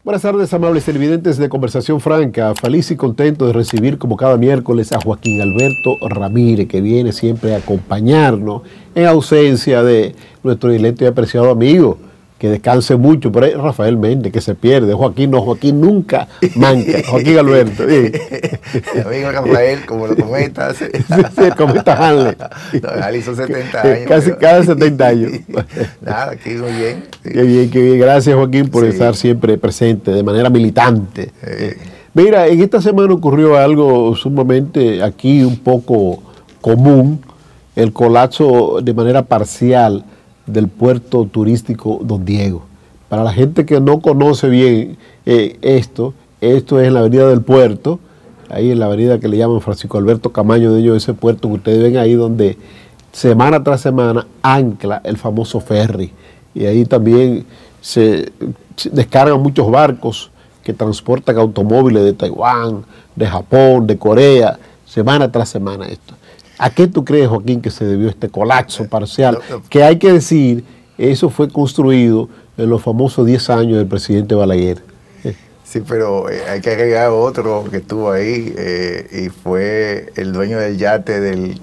Buenas tardes, amables televidentes de Conversación Franca. Feliz y contento de recibir como cada miércoles a Joaquín Alberto Ramírez, que viene siempre a acompañarnos en ausencia de nuestro directo y apreciado amigo, que descanse mucho. Por ahí Rafael Méndez, que se pierde. Joaquín no, Joaquín nunca manca. Joaquín Alberto. Sí. Amigo Rafael, como lo comentas. Sí, comenta Hanley. No, Hanley son 70 años. Casi cada 70 años. Nada, aquí muy bien. Sí. Qué bien, qué bien. Gracias, Joaquín, por estar siempre presente de manera militante. Mira, en esta semana ocurrió algo sumamente aquí un poco común, el colapso de manera parcial del puerto turístico Don Diego. Para la gente que no conoce bien esto es en la avenida del puerto, ahí en la avenida que le llaman Francisco Alberto Camaño, de ese puerto que ustedes ven ahí donde semana tras semana ancla el famoso ferry. Y ahí también se descargan muchos barcos que transportan automóviles de Taiwán, de Japón, de Corea, semana tras semana esto. ¿A qué tú crees, Joaquín, que se debió este colapso parcial? Que hay que decir, eso fue construido en los famosos 10 años del presidente Balaguer. Sí, pero hay que agregar otro que estuvo ahí y fue el dueño del yate del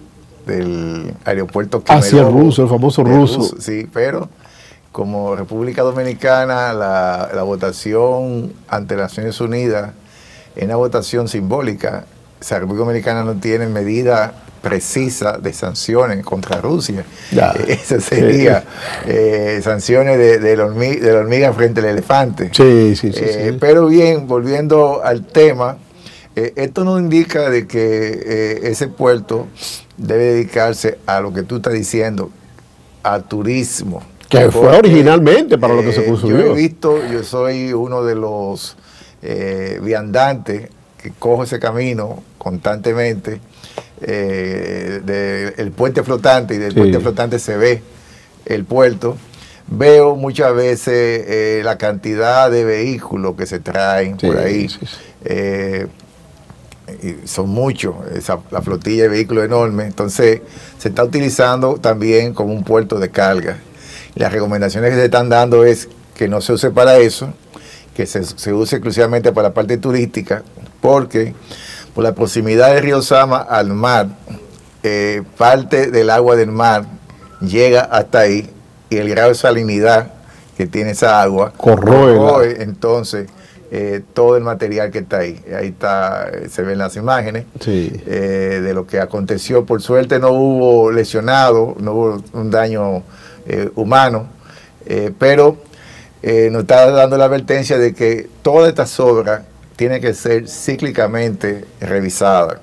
aeropuerto Hacia el ruso, el famoso ruso. Sí, pero como República Dominicana, la votación ante las Naciones Unidas es una votación simbólica. O sea, la República Dominicana no tiene medida precisa de sanciones contra Rusia. Esa sería sanciones de la hormiga frente al elefante. Sí. Pero bien, volviendo al tema, esto nos indica de que ese puerto debe dedicarse a lo que tú estás diciendo, a turismo. Que fue originalmente para lo que se construyó. Yo soy uno de los viandantes que cojo ese camino constantemente, del puente flotante, y del puente flotante se ve el puerto. Veo muchas veces la cantidad de vehículos que se traen por ahí. Y son muchos, la flotilla de vehículos enorme. Entonces se está utilizando también como un puerto de carga. Y las recomendaciones que se están dando es que no se use para eso, que se use exclusivamente para la parte turística, porque por la proximidad del río Sama al mar, parte del agua del mar llega hasta ahí, y el grado de salinidad que tiene esa agua corroe entonces todo el material que está ahí. Ahí está, se ven las imágenes de lo que aconteció. Por suerte no hubo lesionados, no hubo un daño humano, pero nos está dando la advertencia de que todas estas obras tienen que ser cíclicamente revisadas.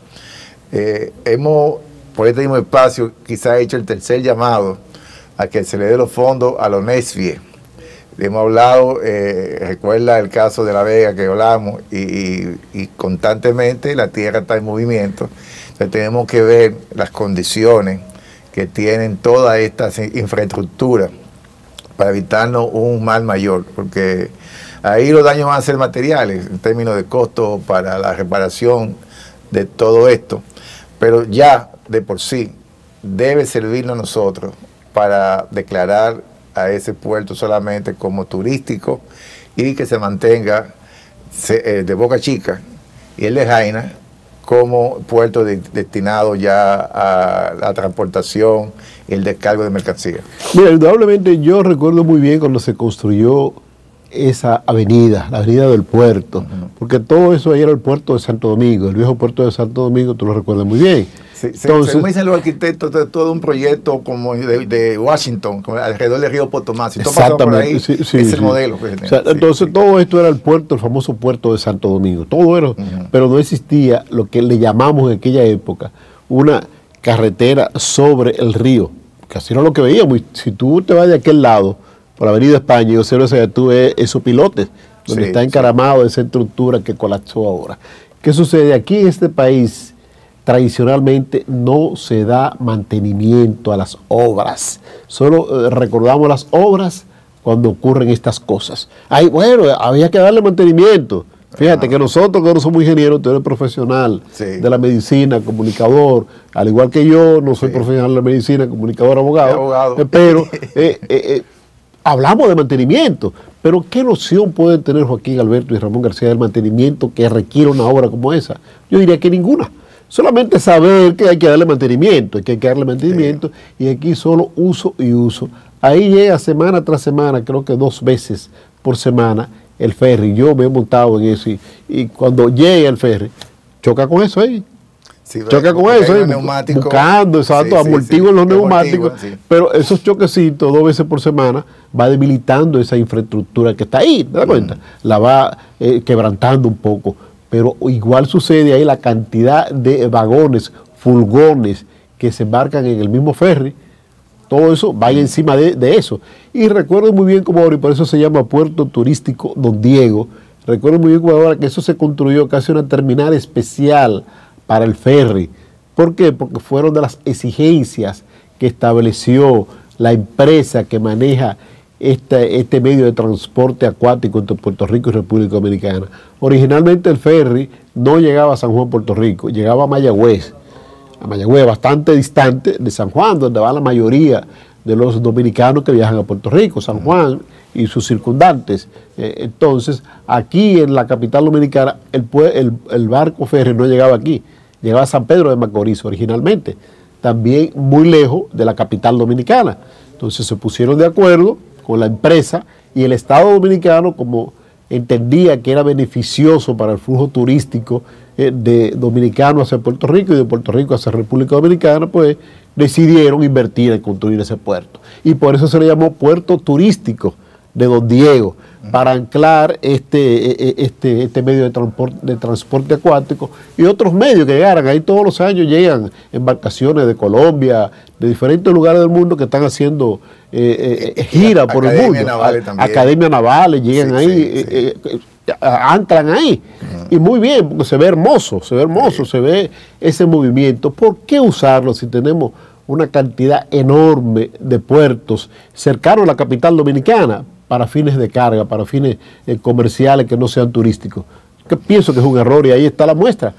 Por este mismo espacio, quizá hecho el tercer llamado a que se le dé los fondos a los NESFIE. Hemos hablado, recuerda el caso de La Vega que hablamos, y constantemente la tierra está en movimiento. Entonces tenemos que ver las condiciones que tienen todas estas infraestructuras para evitarnos un mal mayor, porque ahí los daños van a ser materiales en términos de costo para la reparación de todo esto, pero ya de por sí debe servirnos a nosotros para declarar a ese puerto solamente como turístico y que se mantenga de Boca Chica y el de Jaina como puerto destinado ya a la transportación y el descargo de mercancías. Mira, indudablemente yo recuerdo muy bien cuando se construyó esa avenida, la avenida del puerto, porque todo eso ahí era el puerto de Santo Domingo, el viejo puerto de Santo Domingo, tú lo recuerdas muy bien. Entonces, según dicen los arquitectos, de todo un proyecto como de Washington, alrededor del río Potomac. Si todo por ahí, es el modelo. Entonces todo esto era el puerto, el famoso puerto de Santo Domingo, todo era, pero no existía lo que le llamamos en aquella época una carretera sobre el río, que así era lo que veíamos. Si tú te vas de aquel lado, por la avenida España, yo sé, tú ves esos pilotes, donde está encaramado esa estructura que colapsó ahora. ¿Qué sucede? Aquí en este país, tradicionalmente no se da mantenimiento a las obras. Solo recordamos las obras cuando ocurren estas cosas. Ay, bueno, había que darle mantenimiento. Fíjate que nosotros, que no somos ingenieros, tú eres profesional de la medicina, comunicador, al igual que yo, no soy profesional de la medicina, comunicador, abogado. Pero hablamos de mantenimiento, pero ¿qué noción pueden tener Joaquín Alberto y Ramón García del mantenimiento que requiere una obra como esa? Yo diría que ninguna. Solamente saber que hay que darle mantenimiento, y aquí solo uso y uso. Ahí llega semana tras semana, creo que 2 veces por semana, el ferry. Yo me he montado en eso y cuando llega el ferry, choca con eso ahí. Sí, choca con eso, buscando, exacto, amortiguan los neumáticos, pero esos choquecitos 2 veces por semana va debilitando esa infraestructura que está ahí, ¿te das cuenta? La va quebrantando un poco, pero igual sucede ahí la cantidad de vagones, furgones que se embarcan en el mismo ferry, todo eso vaya encima de eso. Y recuerdo muy bien como ahora, y por eso se llama Puerto Turístico Don Diego, recuerdo muy bien como ahora que eso se construyó casi una terminal especial para el ferry. ¿Por qué? Porque fueron de las exigencias que estableció la empresa que maneja este medio de transporte acuático entre Puerto Rico y República Dominicana. Originalmente el ferry no llegaba a San Juan, Puerto Rico, llegaba a Mayagüez, bastante distante de San Juan, donde va la mayoría de los dominicanos que viajan a Puerto Rico, San Juan y sus circundantes. Entonces, aquí en la capital dominicana, el barco ferry no llegaba aquí, llegaba a San Pedro de Macorís originalmente, también muy lejos de la capital dominicana. Entonces se pusieron de acuerdo con la empresa y el Estado dominicano, como entendía que era beneficioso para el flujo turístico de dominicanos hacia Puerto Rico y de Puerto Rico hacia República Dominicana, pues decidieron invertir en construir ese puerto. Y por eso se le llamó Puerto Turístico de Don Diego, para anclar este medio de transporte acuático y otros medios que llegaran. Ahí todos los años llegan embarcaciones de Colombia, de diferentes lugares del mundo que están haciendo gira por el mundo. Academias navales llegan ahí, anclan ahí. Y muy bien, porque se ve hermoso, se ve ese movimiento. ¿Por qué usarlo si tenemos una cantidad enorme de puertos cercanos a la capital dominicana para fines de carga, para fines comerciales que no sean turísticos? Que pienso que es un error y ahí está la muestra,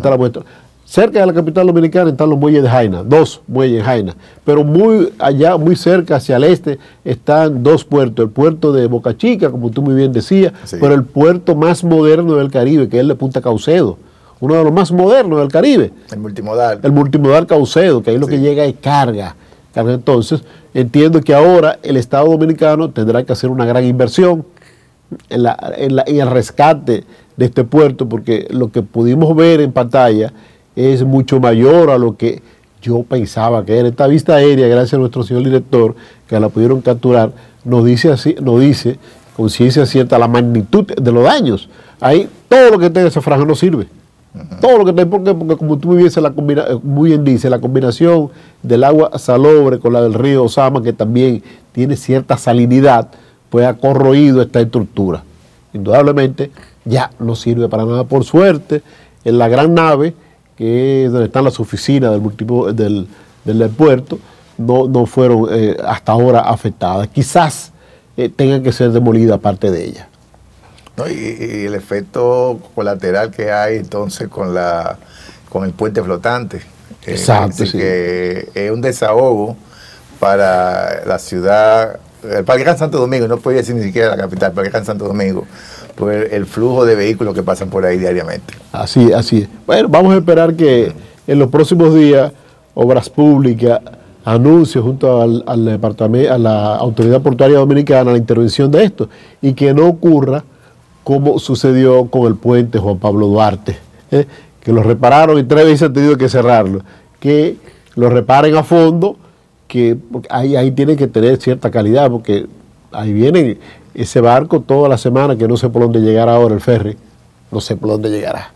Cerca de la capital dominicana están los muelles de Jaina, 2 muelles en Jaina, pero muy allá, muy cerca hacia el este, están 2 puertos, el puerto de Boca Chica, como tú muy bien decías, pero el puerto más moderno del Caribe, que es el de Punta Caucedo, uno de los más modernos del Caribe. El multimodal. El multimodal Caucedo, que ahí lo que llega es carga. Entonces, entiendo que ahora el Estado dominicano tendrá que hacer una gran inversión en el rescate de este puerto, porque lo que pudimos ver en pantalla es mucho mayor a lo que yo pensaba que era. Esta vista aérea, gracias a nuestro señor director, que la pudieron capturar, nos dice con ciencia cierta la magnitud de los daños. Ahí todo lo que tenga esa franja no sirve. Todo lo que tenga, porque como tú muy bien dice, la combinación del agua salobre con la del río Osama, que también tiene cierta salinidad, pues ha corroído esta estructura. Indudablemente ya no sirve para nada. Por suerte, en la gran nave, que es donde están las oficinas del puerto, no fueron hasta ahora afectadas. Quizás tengan que ser demolidas parte de ellas. No, y el efecto colateral que hay entonces con el puente flotante. Exacto, sí. Que es un desahogo para la ciudad, para el Gran Santo Domingo, no podía decir ni siquiera la capital, para el Gran Santo Domingo, por el flujo de vehículos que pasan por ahí diariamente. Así es. Bueno, vamos a esperar que en los próximos días Obras Públicas anuncie junto al departamento, a la Autoridad Portuaria Dominicana, la intervención de esto, y que no ocurra como sucedió con el puente Juan Pablo Duarte, que lo repararon y 3 veces han tenido que cerrarlo, que lo reparen a fondo, que ahí tienen que tener cierta calidad, porque ahí viene ese barco toda la semana, que no sé por dónde llegará ahora el ferry, no sé por dónde llegará.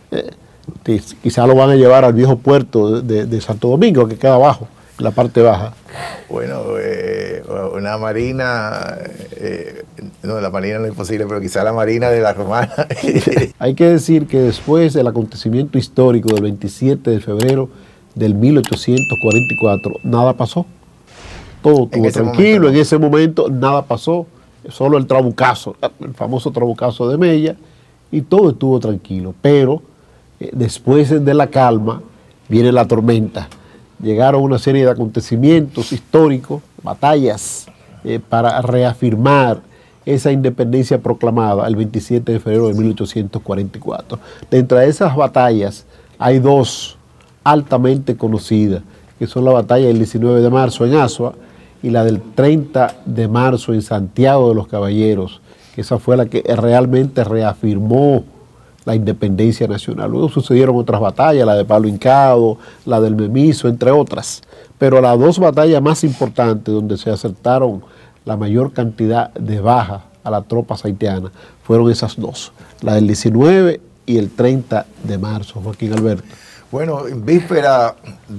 Quizás lo van a llevar al viejo puerto de Santo Domingo, que queda abajo, en la parte baja. Bueno, una marina, no, la marina no es posible, pero quizá la marina de la Romana. Hay que decir que después del acontecimiento histórico del 27 de febrero del 1844, nada pasó. Todo estuvo tranquilo, en ese momento nada pasó, solo el trabucazo, el famoso trabucazo de Mella, y todo estuvo tranquilo. Pero después de la calma viene la tormenta. Llegaron una serie de acontecimientos históricos, batallas para reafirmar esa independencia proclamada el 27 de febrero de 1844. Dentro de esas batallas hay dos altamente conocidas, que son la batalla del 19 de marzo en Azua y la del 30 de marzo en Santiago de los Caballeros, que esa fue la que realmente reafirmó la independencia nacional. Luego sucedieron otras batallas, la de Palo Hincado, la del Memiso, entre otras. Pero las dos batallas más importantes, donde se acertaron la mayor cantidad de bajas a las tropas haitianas, fueron esas dos, la del 19 y el 30 de marzo, Joaquín Alberto. Bueno, en víspera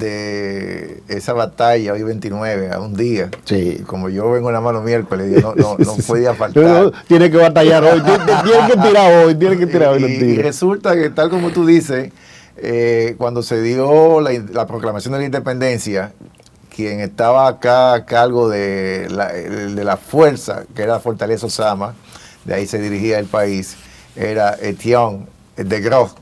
de esa batalla, hoy 29, a un día, sí. Como yo vengo en la mano miércoles, no podía faltar. No, tiene que batallar hoy, tiene que tirar hoy, tiene que tirar hoy. Y resulta que, tal como tú dices, cuando se dio la proclamación de la independencia, quien estaba acá a cargo de la fuerza, que era la Fortaleza Osama, de ahí se dirigía el país, era Etienne de Gros.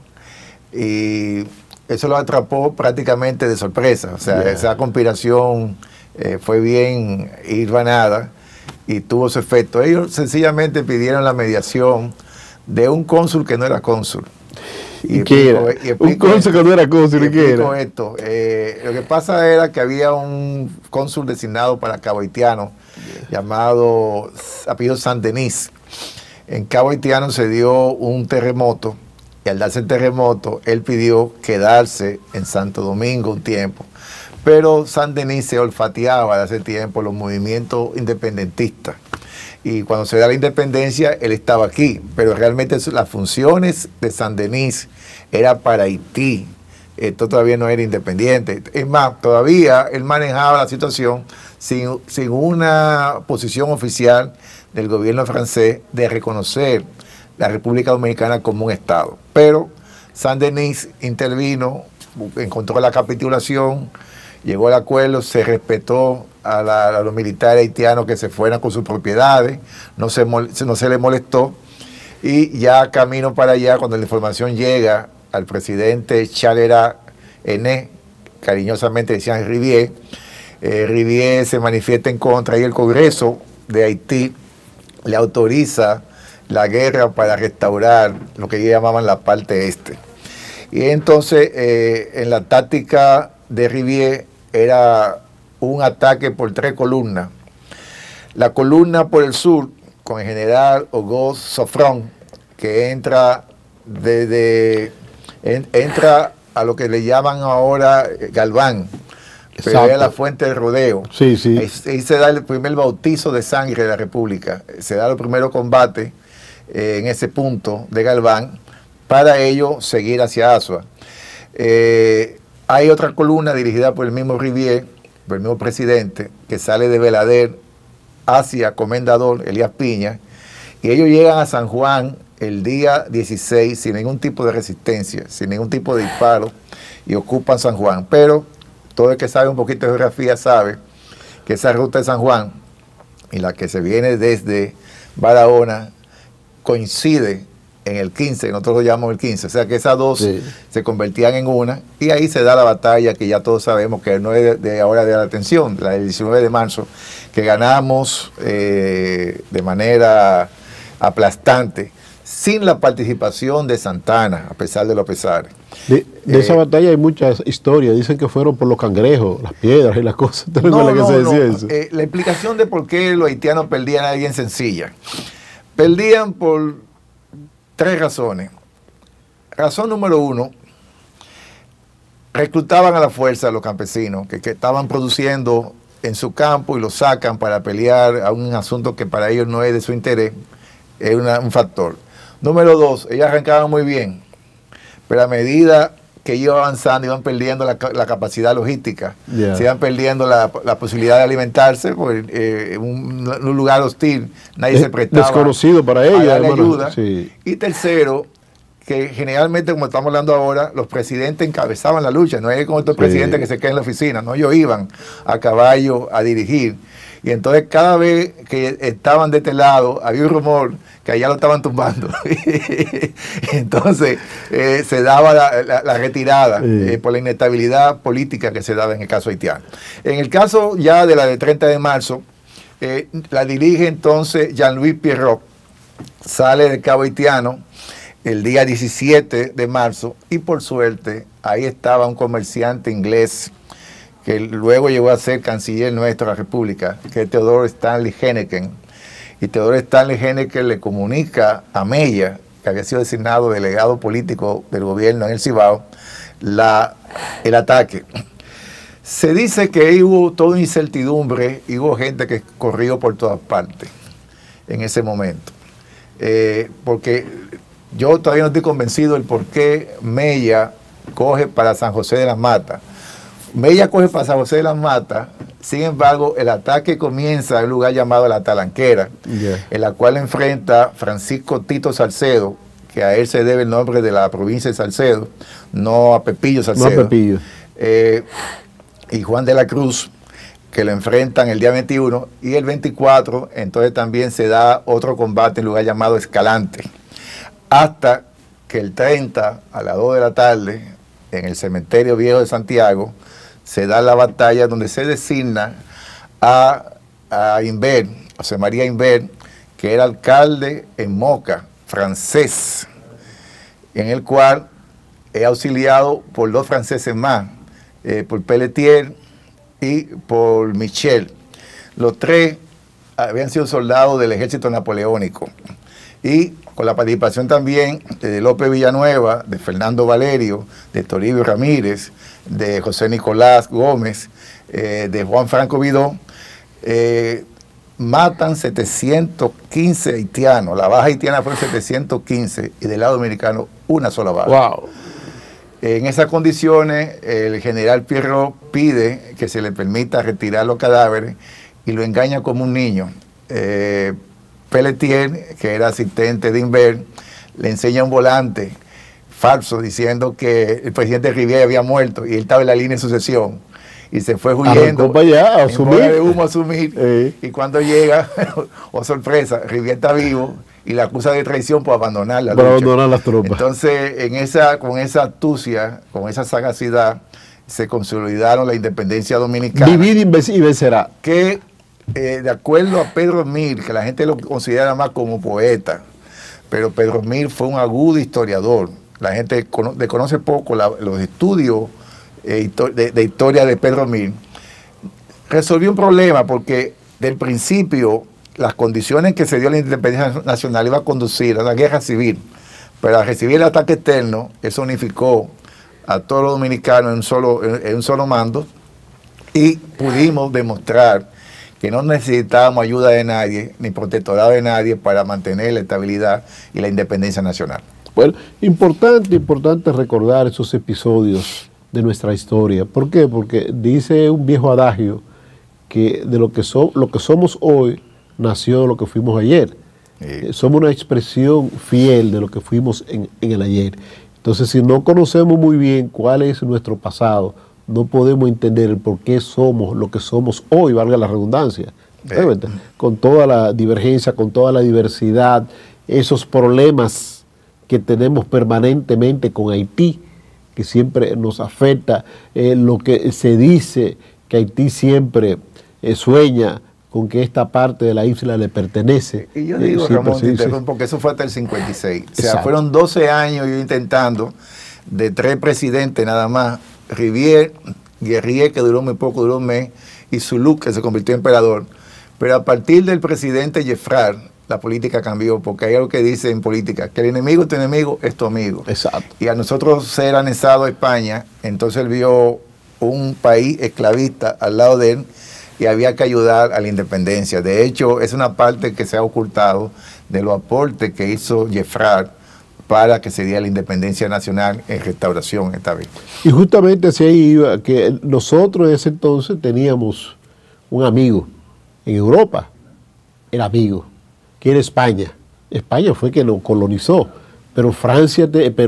Y eso lo atrapó prácticamente de sorpresa. O sea, esa conspiración fue bien hilvanada y tuvo su efecto. Ellos sencillamente pidieron la mediación de un cónsul que no era cónsul. ¿Y qué era? Un cónsul que no era cónsul, ¿y qué era? Esto. Lo que pasa era que había un cónsul designado para Cabo Haitiano, llamado, apellido Saint-Denis. En Cabo Haitiano se dio un terremoto, y al darse el terremoto, él pidió quedarse en Santo Domingo un tiempo. Pero Saint-Denis se olfateaba de hace tiempo los movimientos independentistas. Y cuando se da la independencia, él estaba aquí. Pero realmente las funciones de Saint-Denis era para Haití. Esto todavía no era independiente. Es más, todavía él manejaba la situación sin una posición oficial del gobierno francés de reconocer la República Dominicana como un Estado. Pero Saint-Denis intervino, encontró la capitulación, llegó al acuerdo, se respetó a los militares haitianos que se fueran con sus propiedades, no se le molestó, y ya camino para allá, cuando la información llega al presidente Charles Henné, cariñosamente decían Rivière, Rivière se manifiesta en contra y el Congreso de Haití le autoriza la guerra para restaurar lo que ellos llamaban la parte este. Y entonces, en la táctica de Rivière era un ataque por 3 columnas. La columna por el sur, con el general Auguste Sofron, que entra a lo que le llaman ahora Galván, pero era la fuente del rodeo. Sí, sí. Ahí se da el primer bautizo de sangre de la República. Se da el primer combate en ese punto de Galván, para ello seguir hacia Azua. Hay otra columna dirigida por el mismo Rivière, por el mismo presidente, que sale de Belader hacia Comendador, Elías Piña, y ellos llegan a San Juan el día 16 sin ningún tipo de resistencia, sin ningún tipo de disparo, y ocupan San Juan. Pero todo el que sabe un poquito de geografía sabe que esa ruta de San Juan y la que se viene desde Barahona coincide en el 15, nosotros lo llamamos el 15, o sea que esas dos se convertían en una, y ahí se da la batalla que ya todos sabemos que no es de ahora de la atención, la del 19 de marzo, que ganamos de manera aplastante, sin la participación de Santana, a pesar de los pesares. De esa batalla hay muchas historias, dicen que fueron por los cangrejos, las piedras y las cosas. La explicación de por qué los haitianos perdían es bien sencilla. Perdían por 3 razones. Razón número 1, reclutaban a la fuerza a los campesinos que estaban produciendo en su campo y los sacan para pelear a un asunto que para ellos no es de su interés, es un factor. Número 2, ellos arrancaban muy bien, pero a medida que iban avanzando, iban perdiendo la capacidad logística, se iban perdiendo la posibilidad de alimentarse, porque en un lugar hostil nadie se prestaba desconocido para ellos, a darle ayuda. Sí. Y tercero, que generalmente, como estamos hablando ahora, los presidentes encabezaban la lucha, no es como estos presidentes que se quedan en la oficina, no, ellos iban a caballo a dirigir. Y entonces cada vez que estaban de este lado, había un rumor que allá lo estaban tumbando. Entonces se daba la retirada por la inestabilidad política que se daba en el caso haitiano. En el caso ya de la del 30 de marzo, La dirige entonces Jean-Louis Pierrot, sale de Cabo Haitiano el día 17 de marzo y por suerte ahí estaba un comerciante inglés que luego llegó a ser canciller nuestro de la República, que es Theodore Stanley Henneken. Y Theodore Stanley Henneken le comunica a Mella, que había sido designado delegado político del gobierno en el Cibao, el ataque. Se dice que ahí hubo toda incertidumbre y hubo gente que corrió por todas partes en ese momento. Porque yo todavía no estoy convencido del por qué Mella coge para San José de las Matas. Mella coge para San José de las Matas, sin embargo, el ataque comienza en un lugar llamado La Talanquera, en la cual enfrenta Francisco Tito Salcedo, que a él se debe el nombre de la provincia de Salcedo, no a Pepillo Salcedo. No a Pepillo. Y Juan de la Cruz, que lo enfrentan el día 21, y el 24, entonces también se da otro combate en un lugar llamado Escalante, hasta que el 30, a las 2 de la tarde, en el cementerio viejo de Santiago, se da la batalla donde se designa a Imbert, José María Imbert, que era alcalde en Moca, francés, en el cual es auxiliado por 2 franceses más, por Pelletier y por Michel. Los 3 habían sido soldados del ejército napoleónico. Y con la participación también de López Villanueva, de Fernando Valerio, de Toribio Ramírez, de José Nicolás Gómez, de Juan Franco Vidó, matan 715 haitianos. La baja haitiana fueron 715 y del lado dominicano una sola baja. Wow. En esas condiciones, el general Pierrot pide que se le permita retirar los cadáveres y lo engaña como un niño. Pelletier, que era asistente de Imbert, le enseña un volante falso diciendo que el presidente Rivière había muerto y él estaba en la línea de sucesión y se fue huyendo allá, en bola de humo a asumir. Y cuando llega, oh sorpresa, Rivière está vivo y la acusa de traición por abandonar la lucha. Abandonar las tropas. Entonces, con esa astucia, con esa sagacidad, se consolidaron la independencia dominicana. Vivir y vencerá. Que de acuerdo a Pedro Mir, que la gente lo considera más como poeta, pero Pedro Mir fue un agudo historiador. La gente desconoce poco los estudios de historia de Pedro Mir. Resolvió un problema porque del principio las condiciones que se dio la independencia nacional iba a conducir a una guerra civil, pero al recibir el ataque externo, eso unificó a todos los dominicanos en un solo mando y pudimos demostrar que no necesitábamos ayuda de nadie, ni protectorado de nadie para mantener la estabilidad y la independencia nacional. Bueno, importante recordar esos episodios de nuestra historia. ¿Por qué? Porque dice un viejo adagio que de lo que somos hoy nació lo que fuimos ayer. Sí. Somos una expresión fiel de lo que fuimos en el ayer. Entonces, si no conocemos muy bien cuál es nuestro pasado, no podemos entender el por qué somos lo que somos hoy, valga la redundancia, con toda la divergencia, con toda la diversidad, esos problemas que tenemos permanentemente con Haití, que siempre nos afecta, lo que se dice que Haití siempre sueña con que esta parte de la isla le pertenece. Y yo digo, Ramón, porque eso fue hasta el 56. O sea, fueron 12 años yo intentando, de 3 presidentes nada más, Rivière, Guerrier, que duró muy poco, duró un mes, y Zulú, que se convirtió en emperador. Pero a partir del presidente Gefrard, la política cambió, porque hay algo que dice en política, que el enemigo de tu enemigo es tu amigo. Exacto. Y a nosotros ser anexado a España, entonces él vio un país esclavista al lado de él y había que ayudar a la independencia. De hecho, es una parte que se ha ocultado de los aportes que hizo Gefrard para que se diera la independencia nacional en restauración esta vez. Y justamente así iba, que nosotros en ese entonces teníamos un amigo en Europa, el amigo, que era España. España fue quien lo colonizó, pero Francia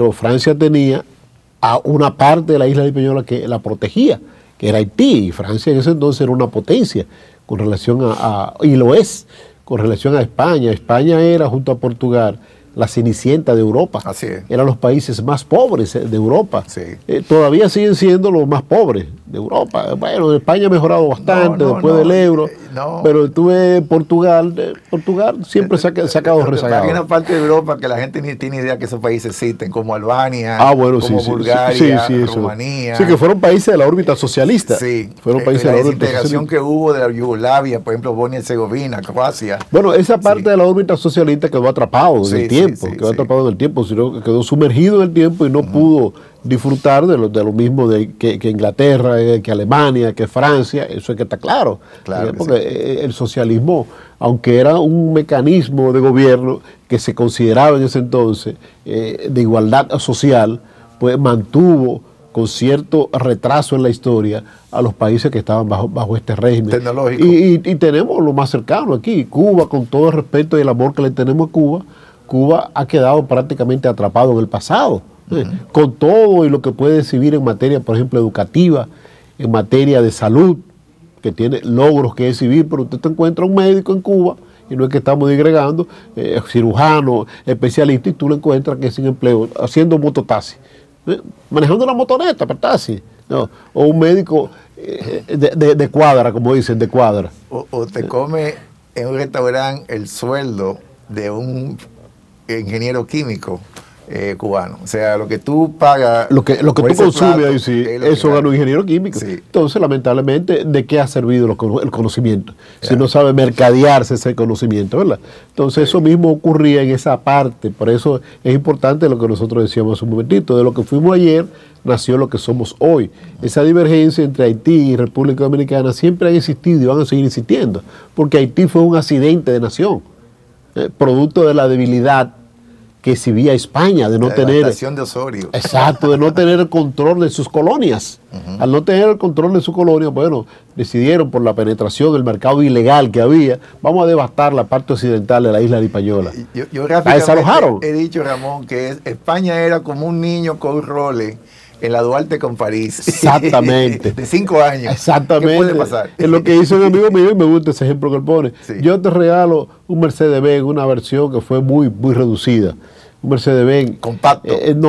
tenía a una parte de la isla de Hispaniola que la protegía, que era Haití, y Francia en ese entonces era una potencia con relación y lo es, con relación a España. España era, junto a Portugal, la cenicienta de Europa. Así es. Eran los países más pobres de Europa. Sí. Todavía siguen siendo los más pobres de Europa. Bueno, España ha mejorado bastante después del euro. No. Pero tuve Portugal siempre se ha quedado rezagado. Hay una parte de Europa que la gente ni tiene idea que esos países existen, como Albania, bueno, como Bulgaria, Rumanía. Sí, que fueron países de la órbita socialista. Sí, fueron países de la la órbita desintegración que hubo de la Yugoslavia, por ejemplo, Bosnia y Herzegovina, Croacia. Bueno, esa parte de la órbita socialista quedó atrapado en el tiempo, atrapado en el tiempo, sino que quedó sumergido en el tiempo y no pudo disfrutar de lo mismo que Inglaterra, que Alemania, que Francia. Eso es que está claro. Porque el socialismo, aunque era un mecanismo de gobierno que se consideraba en ese entonces de igualdad social, pues mantuvo con cierto retraso en la historia a los países que estaban bajo este régimen tecnológico. Y tenemos lo más cercano aquí, Cuba, con todo el respeto y el amor que le tenemos a Cuba. Cuba ha quedado prácticamente atrapado en el pasado, con todo y lo que puede exhibir en materia, por ejemplo, educativa, en materia de salud, que tiene logros que exhibir, pero usted te encuentra un médico en Cuba, y no es que estamos digregando, cirujano, especialista, y tú lo encuentras que es sin empleo, haciendo mototaxi, manejando una motoneta, para taxi, ¿no? O un médico de cuadra, como dicen, de cuadra. O te come en un restaurante el sueldo de un ingeniero químico cubano. O sea, lo que tú pagas... Lo que tú consumes ahí, sí, eso gana un ingeniero químico. Sí. Entonces, lamentablemente, ¿de qué ha servido el conocimiento? Si no sabe mercadearse ese conocimiento, ¿verdad? Entonces, eso mismo ocurría en esa parte. Por eso es importante lo que nosotros decíamos hace un momentito. De lo que fuimos ayer, nació lo que somos hoy. Esa divergencia entre Haití y República Dominicana siempre ha existido y van a seguir existiendo. Porque Haití fue un accidente de nación, producto de la debilidad que exhibía España de no tener de Osorio. Exacto, de no tener el control de sus colonias. Al no tener el control de sus colonias, bueno, decidieron por la penetración del mercado ilegal que había, vamos a devastar la parte occidental de la isla de Hispaniola. Yo la desalojaron. He dicho, Ramón, que España era como un niño con un role en la Duarte con París. Exactamente. De 5 años. Exactamente. ¿Qué puede pasar? Es lo que hizo un amigo mío y me gusta ese ejemplo que él pone. Sí. Yo te regalo un Mercedes-Benz, una versión que fue muy reducida. Un Mercedes-Benz. Compacto.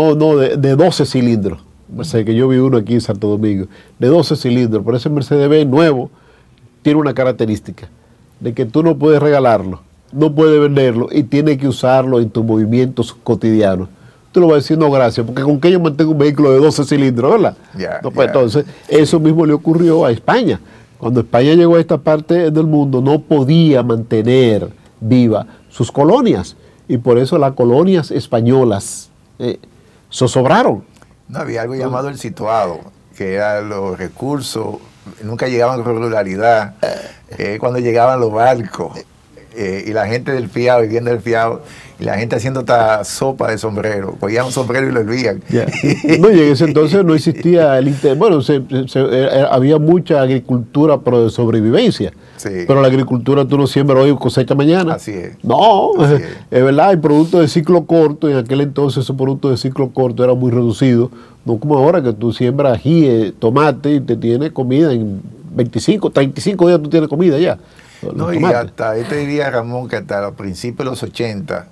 De 12 cilindros. Mercedes, que yo vi uno aquí en Santo Domingo. De 12 cilindros. Pero ese Mercedes-Benz nuevo tiene una característica. De que tú no puedes regalarlo, no puedes venderlo y tienes que usarlo en tus movimientos cotidianos. Tú lo vas a decir, no, gracias, porque con que yo mantengo un vehículo de 12 cilindros, ¿verdad? Entonces, eso mismo le ocurrió a España. Cuando España llegó a esta parte del mundo, no podía mantener viva sus colonias. Y por eso las colonias españolas zozobraron. No, había algo llamado el situado, que eran los recursos, nunca llegaban con regularidad. Cuando llegaban los barcos, y la gente del fiado, viviendo del fiado, y la gente haciendo esta sopa de sombrero, cogían un sombrero y lo hervían. No, y en ese entonces no existía el interés. Bueno, había mucha agricultura de sobrevivencia. Sí. Pero la agricultura tú no siembras hoy, cosecha mañana. Así es. No, es verdad, hay productos de ciclo corto, y en aquel entonces esos productos de ciclo corto eran muy reducidos, no como ahora que tú siembras ají, tomate y te tienes comida en 25, 35 días tú tienes comida ya. No, y hasta, yo te diría, Ramón, que hasta los principios de los 80,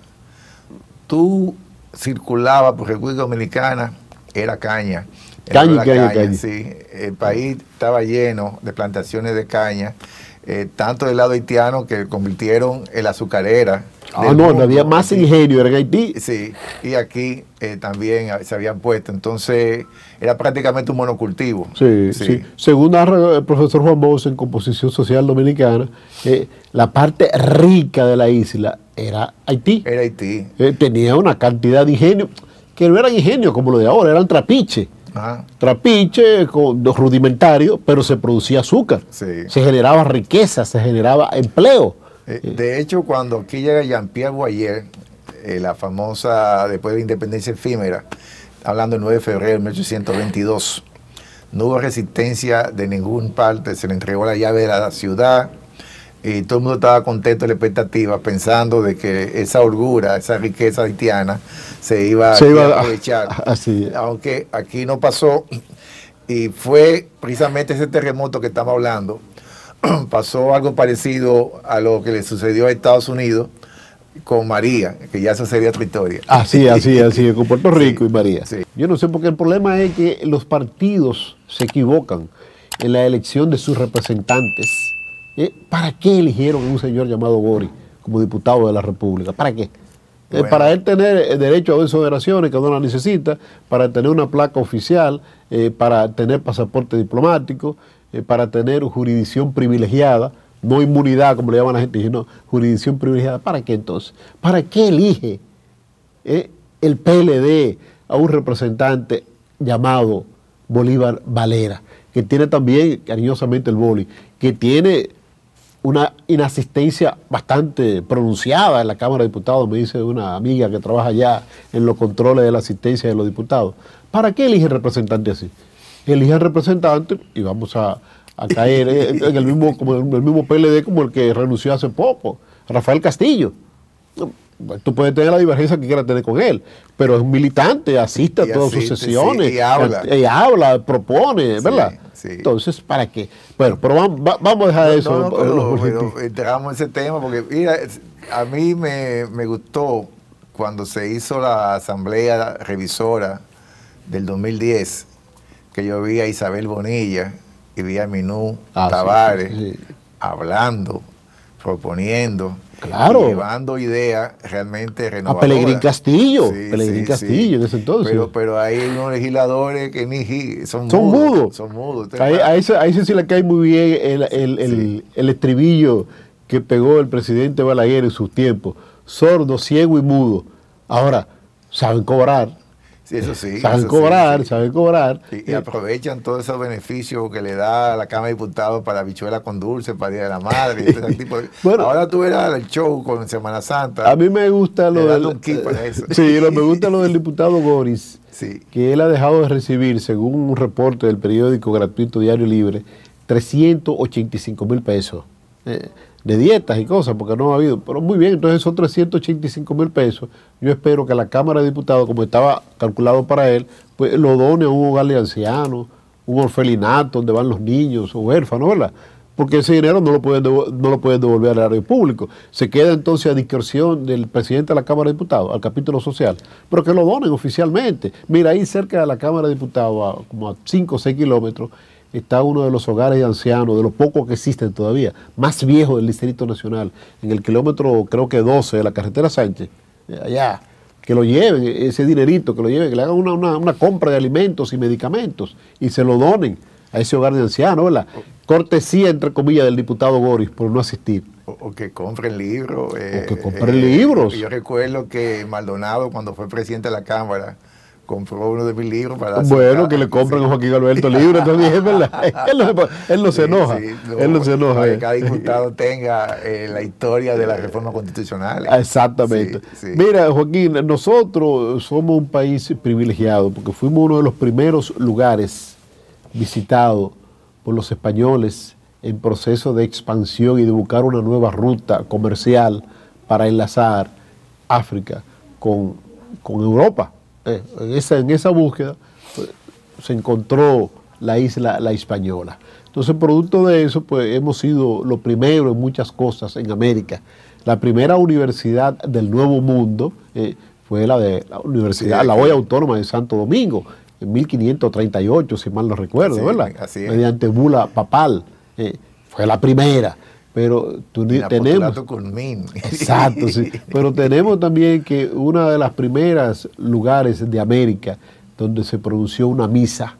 tú circulabas por República Dominicana, era caña. Caña. Sí, el país estaba lleno de plantaciones de caña, tanto del lado haitiano que convirtieron en la azucarera. No, había más ingenio, era en Haití. Sí, y aquí también se habían puesto, entonces era prácticamente un monocultivo. Sí. Según narra el profesor Juan Bosch en Composición Social Dominicana, la parte rica de la isla era Haití. Era Haití. Tenía una cantidad de ingenio, que no eran ingenios como lo de ahora, eran trapiche. Trapiche rudimentario, pero se producía azúcar, se generaba riqueza, se generaba empleo. De hecho, cuando aquí llega Jean-Pierre Boyer, la famosa, después de la independencia efímera, hablando del 9 de febrero de 1822, no hubo resistencia de ninguna parte, se le entregó la llave de la ciudad y todo el mundo estaba contento, en la expectativa, pensando de que esa holgura, esa riqueza haitiana se iba a aprovechar. Así es. Aunque aquí no pasó, y fue precisamente ese terremoto que estamos hablando, pasó algo parecido a lo que le sucedió a Estados Unidos con María, que ya eso sería otra historia. Así, con Puerto Rico y María. Sí. Yo no sé, porque el problema es que los partidos se equivocan en la elección de sus representantes ¿Para qué eligieron a un señor llamado Boris como diputado de la República? ¿Para qué? Bueno. Para él tener el derecho a exoneraciones que no la necesita, para tener una placa oficial, para tener pasaporte diplomático, para tener jurisdicción privilegiada, no inmunidad como le llaman a la gente, sino jurisdicción privilegiada. ¿Para qué entonces? ¿Para qué elige el PLD a un representante llamado Bolívar Valera, que tiene también cariñosamente el Boli, que tiene una inasistencia bastante pronunciada en la Cámara de Diputados, me dice una amiga que trabaja allá en los controles de la asistencia de los diputados? ¿Para qué elige representante así? Elige representante y vamos a caer en el mismo PLD como el que renunció hace poco, Rafael Castillo. Tú puedes tener la divergencia que quieras tener con él, pero es un militante, asiste a todas sus sesiones, sí, y habla, propone, ¿verdad? Sí. Entonces, ¿para qué? Bueno, pero vamos a dejar eso. Pero entramos ese tema porque, mira, a mí me gustó cuando se hizo la asamblea revisora del 2010, que yo vi a Isabel Bonilla y vi a Minú Tavares hablando, proponiendo. Claro. Llevando ideas realmente renovadoras. A Pelegrín Castillo, Pelegrín Castillo en ese entonces. Pero hay unos legisladores que ni son mudos. Son mudos. A ese sí le cae muy bien el estribillo que pegó el presidente Balaguer en sus tiempos. Sordo, ciego y mudo. Ahora, saben cobrar. Sí, eso sí. Saben cobrar. Y aprovechan todos esos beneficios que le da a la Cámara de Diputados para bichuela con dulce, para Día de la Madre. Y ese tipo de... Bueno, ahora tú verás el show con Semana Santa. A mí me gusta lo me gusta lo del diputado Boris, que él ha dejado de recibir, según un reporte del periódico gratuito Diario Libre, 385,000 pesos. De dietas y cosas, porque no ha habido, pero muy bien, entonces son 385,000 pesos. Yo espero que la Cámara de Diputados, como estaba calculado para él, pues lo done a un hogar de ancianos, un orfelinato donde van los niños o huérfanos, ¿verdad? Porque ese dinero no lo pueden devolver al erario público. Se queda entonces a discreción del presidente de la Cámara de Diputados, al capítulo social, pero que lo donen oficialmente. Mira, ahí cerca de la Cámara de Diputados, como a 5 o 6 kilómetros, está uno de los hogares de ancianos, de los pocos que existen todavía, más viejos del Distrito Nacional, en el kilómetro creo que 12 de la carretera Sánchez, allá, que lo lleven, ese dinerito, que lo lleven, que le hagan una compra de alimentos y medicamentos y se lo donen a ese hogar de ancianos, ¿verdad? Cortesía, entre comillas, del diputado Boris por no asistir. O que compren libros. O que compren libros. Yo recuerdo que Maldonado, cuando fue presidente de la Cámara, compró uno de mis libros para... Bueno, que le compren a Joaquín Alberto libros también, ¿verdad? Él no se enoja. Él no se enoja. Para que cada diputado tenga la historia de la reforma constitucional. Exactamente. Mira, Joaquín, nosotros somos un país privilegiado porque fuimos uno de los primeros lugares visitados por los españoles en proceso de expansión y de buscar una nueva ruta comercial para enlazar África con Europa. En esa búsqueda pues, se encontró la isla La Hispaniola. Entonces, producto de eso, pues hemos sido lo primero en muchas cosas en América. La primera universidad del Nuevo Mundo fue la de la Universidad, la hoy Autónoma de Santo Domingo, en 1538, si mal no recuerdo, ¿verdad? Así es. Mediante bula papal. Fue la primera. Pero tenemos... Exacto, sí. Pero tenemos también que una de las primeras lugares de América donde se pronunció una misa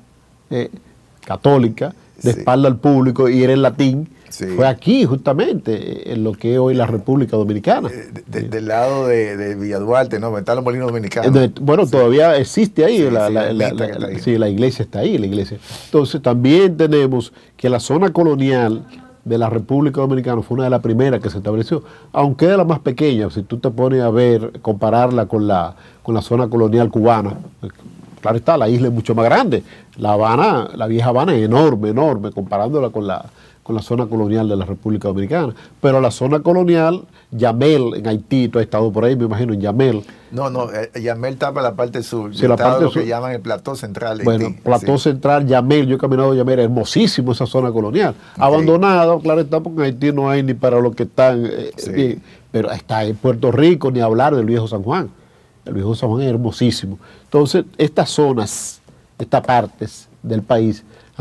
católica de espalda al público y era en latín, fue aquí justamente, en lo que es hoy la República Dominicana. Del lado de Villa Duarte, ¿no? Está los Molinos Dominicanos. Bueno, todavía existe ahí, la iglesia está ahí, la iglesia. Entonces también tenemos que la zona colonial de la República Dominicana fue una de las primeras que se estableció, aunque de la más pequeña, si tú te pones a ver, compararla con la zona colonial cubana, claro está, la isla es mucho más grande, La Habana, la vieja Habana es enorme, comparándola con la zona colonial de la República Dominicana, pero la zona colonial, Yamel, en Haití, tú has estado por ahí, me imagino, en Yamel. No, Yamel está para la parte sur, sí, la parte lo sur, que llaman el plató central de Haití. Bueno, plató central, Yamel, yo he caminado Yamel, hermosísimo esa zona colonial, abandonada, claro está, porque en Haití no hay ni para los que están, pero está en Puerto Rico, ni hablar del viejo San Juan. El viejo San Juan es hermosísimo. Entonces, estas zonas, estas partes del país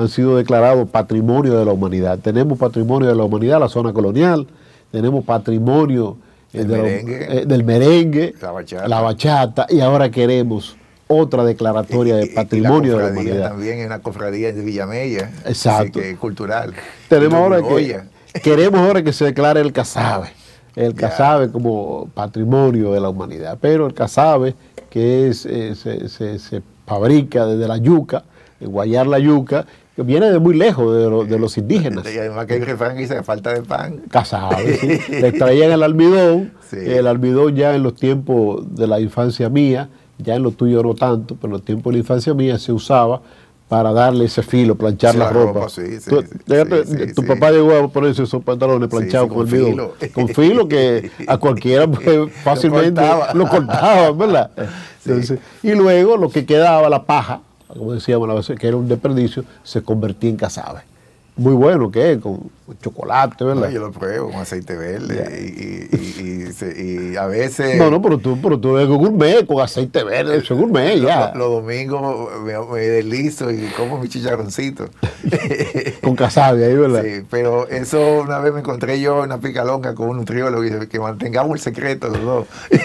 han sido declarados patrimonio de la humanidad. Tenemos patrimonio de la humanidad, la zona colonial, tenemos patrimonio del merengue, la bachata, y ahora queremos otra declaratoria de patrimonio de la humanidad. También en una cofradía de Villamella, exacto, que es cultural. Tenemos ahora queremos ahora que se declare el casabe. El casabe como patrimonio de la humanidad, pero el casabe que se fabrica desde la yuca, guayar la yuca, que viene de muy lejos de los indígenas. Y además que hay un refrán que dice falta de pan. Casabe, sí. Le traían el almidón, sí. El almidón ya en los tiempos de la infancia mía, ya en lo tuyo no tanto, pero en los tiempos de la infancia mía se usaba para darle ese filo, planchar la ropa. Tu papá llegó a ponerse esos pantalones planchados con almidón. Con filo que a cualquiera fácilmente lo cortaba, ¿verdad? Entonces, y luego lo que quedaba, la paja, como decíamos a veces, que era un desperdicio, se convertía en casabe. Muy bueno que es, con chocolate, ¿verdad? No, yo lo pruebo con aceite verde y a veces... No, pero tú eres gourmet, con aceite verde, eso es gourmet, ya. Los domingos me deslizo y como mi chicharroncito. Con casabe ahí, ¿verdad? Sí, pero eso una vez me encontré yo en una picalonga con un nutriólogo y dice que mantengamos el secreto los dos.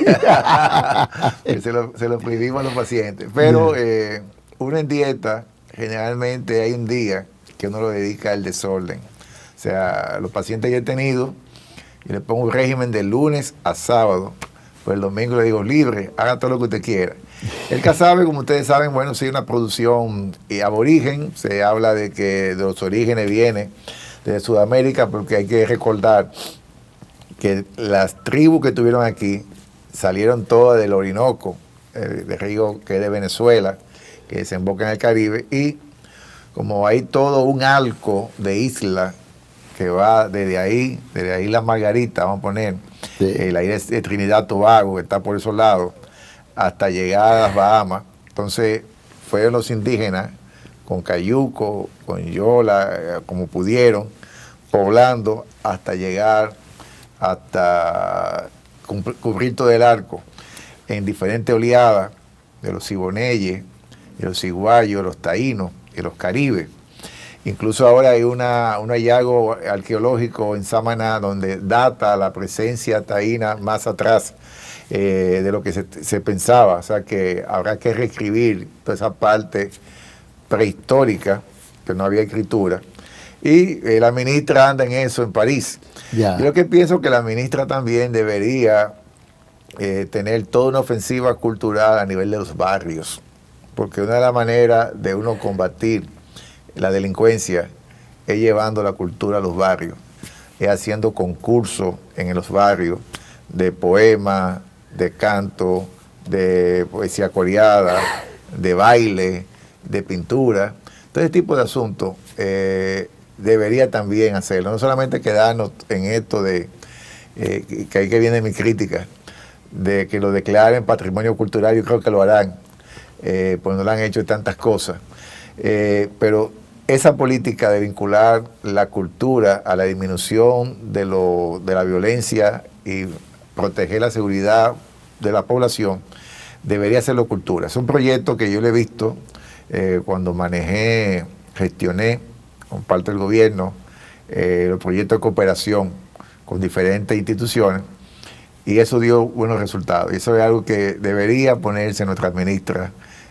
se lo prohibimos a los pacientes. Pero uno en dieta, generalmente hay un día que uno lo dedica al desorden. O sea, los pacientes que he tenido, yo le pongo un régimen de lunes a sábado, pues el domingo le digo libre, haga todo lo que usted quiera. El casabe, como ustedes saben, bueno, sí, una producción aborigen, se habla de que de los orígenes viene de Sudamérica, porque hay que recordar que las tribus que tuvieron aquí salieron todas del Orinoco, del río que es de Venezuela, que desemboca en el Caribe, y como hay todo un arco de isla que va desde ahí la Margarita, vamos a poner, la isla de Trinidad Tobago, que está por esos lados, hasta llegar a las Bahamas. Entonces, fueron los indígenas con cayuco, con yola, como pudieron, poblando hasta llegar, hasta cubrir todo el arco, en diferentes oleadas de los siboneyes, de los ciguayos, los taínos, y los caribes. Incluso ahora hay un hallazgo arqueológico en Samaná donde data la presencia taína más atrás de lo que se pensaba. O sea que habrá que reescribir toda esa parte prehistórica, que no había escritura. Y la ministra anda en eso en París. Yo lo que pienso que la ministra también debería tener toda una ofensiva cultural a nivel de los barrios. Porque una de las maneras de uno combatir la delincuencia es llevando la cultura a los barrios, es haciendo concursos en los barrios de poemas, de canto, de poesía coreada, de baile, de pintura. Todo ese tipo de asuntos debería también hacerlo. No solamente quedarnos en esto de, que ahí que viene mi crítica, de que lo declaren patrimonio cultural, yo creo que lo harán. Pues no lo han hecho tantas cosas, pero esa política de vincular la cultura a la disminución de la violencia y proteger la seguridad de la población debería hacerlo cultura. Es un proyecto que yo le he visto cuando gestioné con parte del gobierno los proyectos de cooperación con diferentes instituciones, y eso dio buenos resultados. Y eso es algo que debería ponerse nuestra ministra,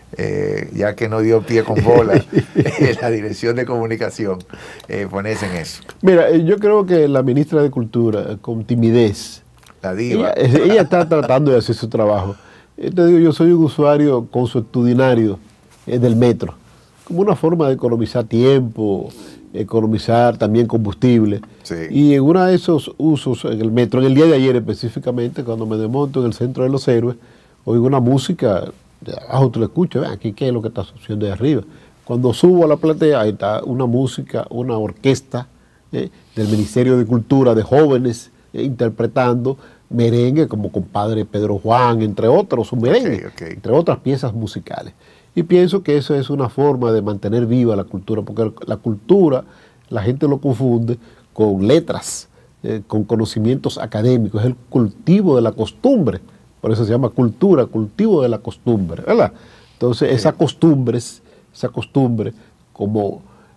ya que no dio pie con bola la dirección de comunicación, ponerse en eso. Mira, yo creo que la ministra de Cultura, con timidez, la diva, ella está tratando de hacer su trabajo. Te digo, yo soy un usuario consuetudinario del metro, como una forma de economizar tiempo, economizar también combustible. Sí. Y en uno de esos usos en el metro, en el día de ayer específicamente, cuando me desmonto en el Centro de los Héroes, oigo una música, de abajo tú la escuchas, ven aquí qué es lo que está sucediendo de arriba. Cuando subo a la platea, ahí está una música, una orquesta del Ministerio de Cultura, de jóvenes, interpretando merengue, como compadre Pedro Juan, entre otros, un merengue, entre otras piezas musicales. Y pienso que eso es una forma de mantener viva la cultura, porque la cultura, la gente lo confunde con letras, con conocimientos académicos, es el cultivo de la costumbre, por eso se llama cultura, cultivo de la costumbre, ¿verdad? Entonces esa costumbre como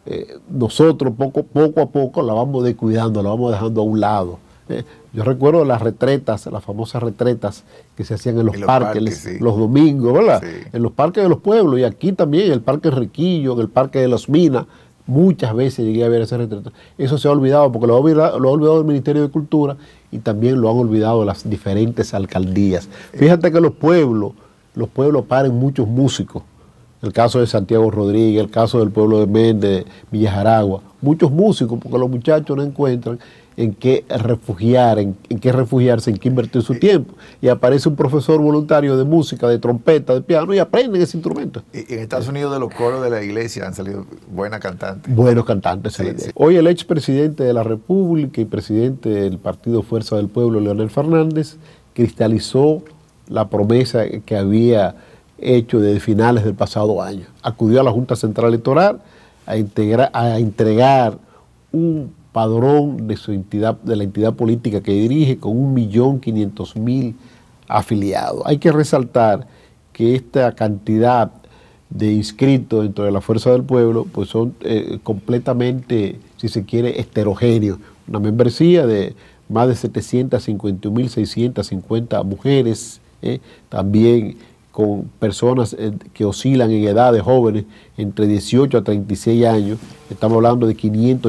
nosotros poco a poco la vamos descuidando, la vamos dejando a un lado. Yo recuerdo las retretas, las famosas retretas que se hacían en los parques, sí. Los domingos, ¿verdad? Sí. En los parques de los pueblos, y aquí también, en el Parque Riquillo, en el Parque de las Minas, muchas veces llegué a ver esas retretas. Eso se ha olvidado, porque lo ha olvidado el Ministerio de Cultura y también lo han olvidado las diferentes alcaldías. Fíjate que los pueblos paren muchos músicos. El caso de Santiago Rodríguez, el caso del pueblo de Méndez, Villa Jaragua, muchos músicos, porque los muchachos no encuentran en qué refugiarse, en qué invertir su tiempo. Y aparece un profesor voluntario de música, de trompeta, de piano, y aprenden ese instrumento. Y en Estados Unidos de los coros de la iglesia han salido buenas cantantes. Buenos cantantes. Sí, sí. Hoy el expresidente de la República y presidente del Partido Fuerza del Pueblo, Leonel Fernández, cristalizó la promesa que había hecho desde finales del pasado año. Acudió a la Junta Central Electoral a entregar un padrón de su entidad, de la entidad política que dirige, con 1.500.000 afiliados. Hay que resaltar que esta cantidad de inscritos dentro de la Fuerza del Pueblo pues son completamente, si se quiere, heterogéneos. Una membresía de más de 751.650 mujeres, también con personas que oscilan en edades jóvenes entre 18 a 36 años, estamos hablando de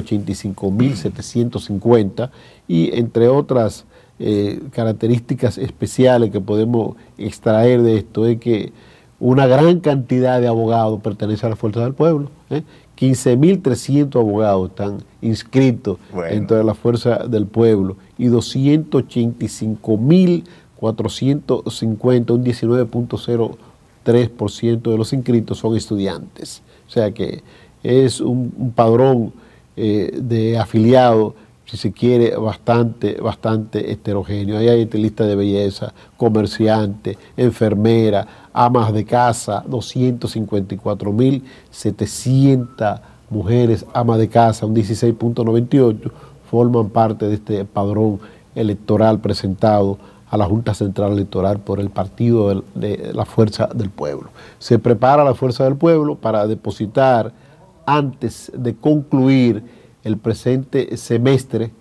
585.750, y entre otras características especiales que podemos extraer de esto es que una gran cantidad de abogados pertenece a la Fuerza del Pueblo. 15.300 abogados están inscritos dentro de la Fuerza del Pueblo y 285.450, un 19.03% de los inscritos son estudiantes. O sea que es un padrón de afiliados, si se quiere, bastante heterogéneo. Ahí hay estilistas de belleza, comerciantes, enfermeras, amas de casa, 254.700 mujeres amas de casa, un 16.98%, forman parte de este padrón electoral presentado a la Junta Central Electoral por el Partido de la Fuerza del Pueblo. Se prepara la Fuerza del Pueblo para depositar, antes de concluir el presente semestre,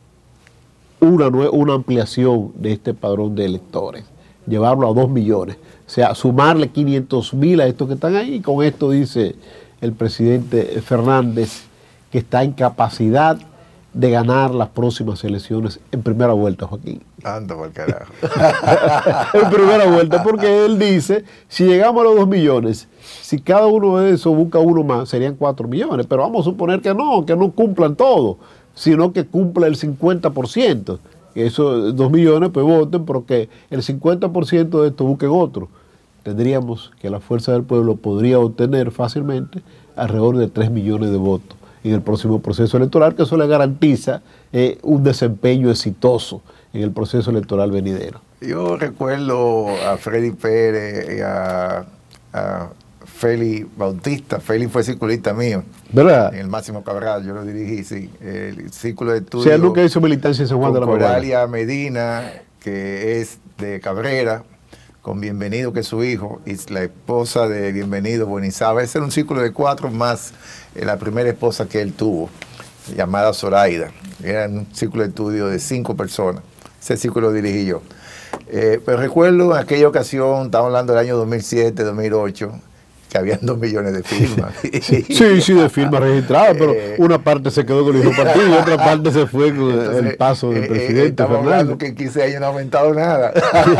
una ampliación de este padrón de electores, llevarlo a 2 millones, o sea, sumarle 500.000 a estos que están ahí, y con esto dice el presidente Fernández que está en capacidad de ganar las próximas elecciones en primera vuelta, Joaquín. Anda por carajo. En primera vuelta, porque él dice, si llegamos a los 2 millones, si cada uno de esos busca uno más, serían 4 millones, pero vamos a suponer que no cumplan todo, sino que cumpla el 50%. Esos 2 millones, pues voten, porque el 50% de esto busquen otro. Tendríamos que la Fuerza del Pueblo podría obtener fácilmente alrededor de 3 millones de votos en el próximo proceso electoral, que eso le garantiza un desempeño exitoso en el proceso electoral venidero. Yo recuerdo a Freddy Pérez y a Félix Bautista. Félix fue circulista mío, ¿verdad? En el Máximo Cabral, yo lo dirigí, sí, el círculo de estudio. O sea, él nunca hizo militancia en San Juan de la Maguana. Coralia Medina, que es de Cabrera, con Bienvenido, que es su hijo, y la esposa de Bienvenido, Bonizaba. Ese era un círculo de 4 más la primera esposa que él tuvo, llamada Zoraida. Era un círculo de estudio de 5 personas. Ese círculo lo dirigí yo. Pero recuerdo en aquella ocasión, estamos hablando del año 2007, 2008, que habían 2 millones de firmas. Sí, de firmas registradas, pero una parte se quedó con el hijo partido y otra parte se fue con el paso del presidente estamos Fernández. hablando que en 15 años no ha aumentado nada.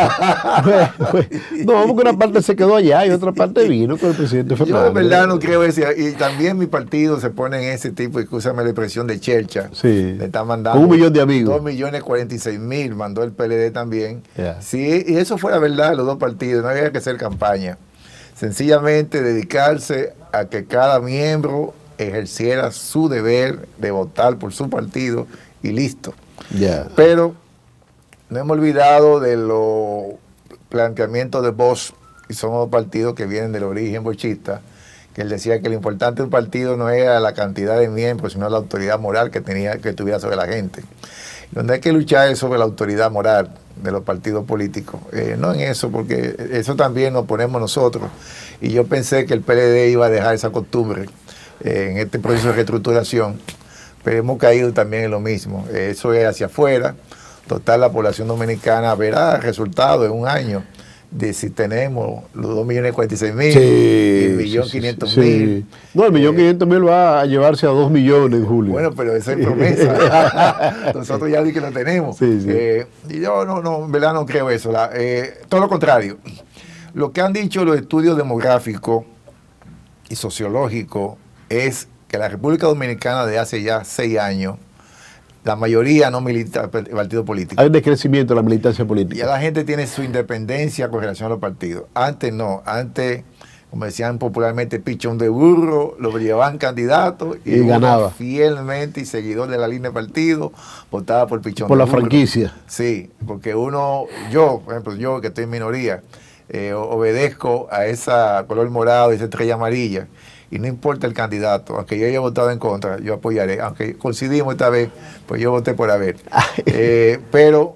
No, porque una parte se quedó allá y otra parte vino con el presidente Fernández. Yo de verdad no creo eso. Y también mi partido se pone en ese tipo, escúchame la expresión, de chercha. Sí. Le está mandando 1 millón de amigos. 2.046.000 mandó el PLD también. Yeah. Sí, y eso fue la verdad, los dos partidos. No había que hacer campaña. Sencillamente dedicarse a que cada miembro ejerciera su deber de votar por su partido y listo. Yeah. Pero no hemos olvidado de los planteamientos de Bosch, y son dos partidos que vienen del origen bochista, que él decía que lo importante de un partido no era la cantidad de miembros, sino la autoridad moral que tuviera sobre la gente. Donde hay que luchar es sobre la autoridad moral de los partidos políticos, no en eso, porque eso también nos ponemos nosotros, y yo pensé que el PLD iba a dejar esa costumbre, en este proceso de reestructuración, pero hemos caído también en lo mismo. Eso es hacia afuera. Total, la población dominicana verá el resultado en un año de si tenemos los 2.046.000 y el 1.500.000. Sí. No, el 1.500.000 va a llevarse a 2 millones en julio. Bueno, pero esa es promesa. Nosotros ya di que lo tenemos. Sí, sí. Y yo no, en verdad no creo eso. Todo lo contrario. Lo que han dicho los estudios demográficos y sociológicos es que la República Dominicana de hace ya 6 años, la mayoría no milita el partido político. Hay un decrecimiento de la militancia política. Ya la gente tiene su independencia con relación a los partidos. Antes no, antes, como decían popularmente, pichón de burro, lo llevaban candidatos y ganaba. Fielmente y seguidor de la línea de partido, votaba por pichón por de la burro. franquicia. Sí, porque yo, por ejemplo, yo que estoy en minoría, obedezco a esa color morado y esa estrella amarilla. Y no importa el candidato, aunque yo haya votado en contra, yo apoyaré. Aunque coincidimos esta vez, pues yo voté por haber. Pero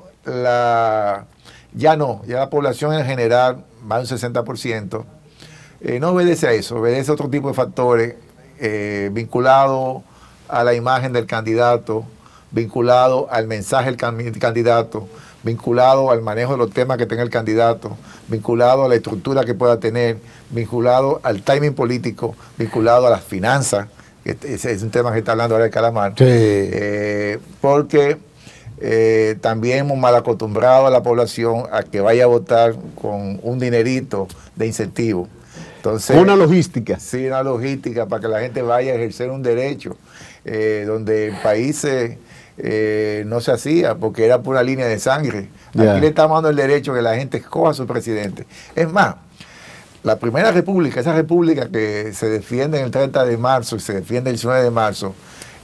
ya la población en general, más de un 60%, no obedece a eso, obedece a otro tipo de factores vinculados a la imagen del candidato, vinculado al mensaje del candidato, vinculado al manejo de los temas que tenga el candidato, vinculado a la estructura que pueda tener, vinculado al timing político, vinculado a las finanzas, que ese es un tema que está hablando ahora el Calamar, sí. Porque también hemos mal acostumbrado a la población a que vaya a votar con un dinerito de incentivo. Entonces, una logística. Sí, una logística para que la gente vaya a ejercer un derecho, donde en países no se hacía porque era pura línea de sangre. Aquí le estamos dando el derecho que la gente escoja a su presidente. Es más, la primera república, esa república que se defiende en el 30 de marzo y se defiende el 19 de marzo,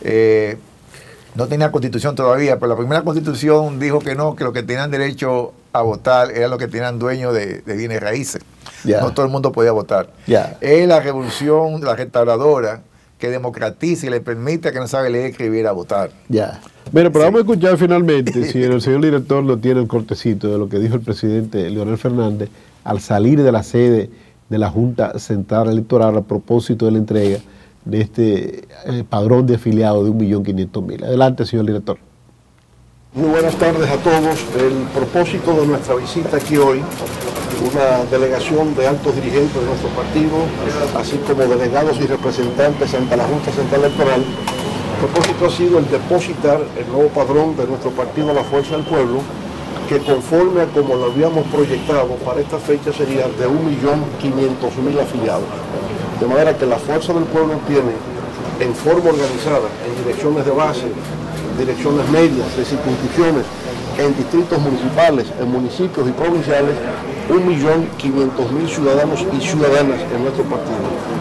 no tenía constitución todavía, pero la primera constitución dijo que no, que los que tenían derecho a votar eran los que tenían dueños de bienes raíces. No todo el mundo podía votar. Es la revolución, la restauradora, que democratiza y le permite a que no sabe leer y escribir a votar. Mira, pero vamos a escuchar finalmente, si el señor director no tiene el cortecito de lo que dijo el presidente Leonel Fernández al salir de la sede de la Junta Central Electoral a propósito de la entrega de este padrón de afiliados de 1.500.000. Adelante, señor director. Muy buenas tardes a todos. El propósito de nuestra visita aquí hoy, una delegación de altos dirigentes de nuestro partido, así como delegados y representantes ante la Junta Central Electoral. El propósito ha sido el depositar el nuevo padrón de nuestro partido La Fuerza del Pueblo, que conforme a como lo habíamos proyectado para esta fecha sería de 1.500.000 afiliados. De manera que La Fuerza del Pueblo tiene en forma organizada, en direcciones de base, direcciones medias, de circunscripciones, en distritos municipales, en municipios y provinciales, 1.500.000 ciudadanos y ciudadanas en nuestro partido.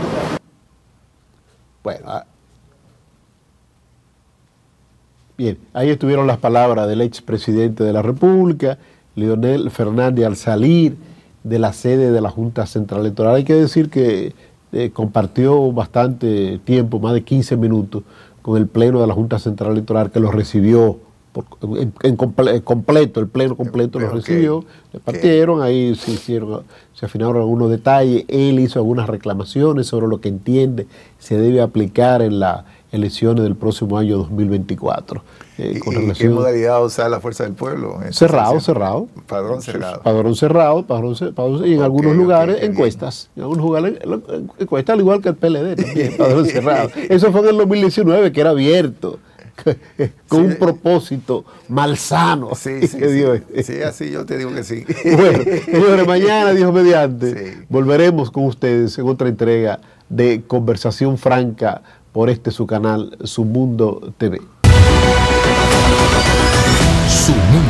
Bueno, bien, ahí estuvieron las palabras del expresidente de la República, Leonel Fernández, al salir de la sede de la Junta Central Electoral. Hay que decir que compartió bastante tiempo, más de 15 minutos, con el Pleno de la Junta Central Electoral, que lo recibió completo, el Pleno completo lo recibió, le partieron, ahí se afinaron algunos detalles, él hizo algunas reclamaciones sobre lo que entiende se debe aplicar en las elecciones del próximo año 2024. ¿Qué modalidad usa la Fuerza del Pueblo? Cerrado. Padrón cerrado. Padrón cerrado, y en algunos lugares encuestas. En algunos lugares encuestas, al igual que el PLD también, padrón cerrado. Eso fue en el 2019, que era abierto, con un propósito malsano. Sí, así yo te digo que sí. Bueno, señores, mañana, Dios mediante, volveremos con ustedes en otra entrega de Conversación Franca por su canal, Su Mundo TV. Su Mundo.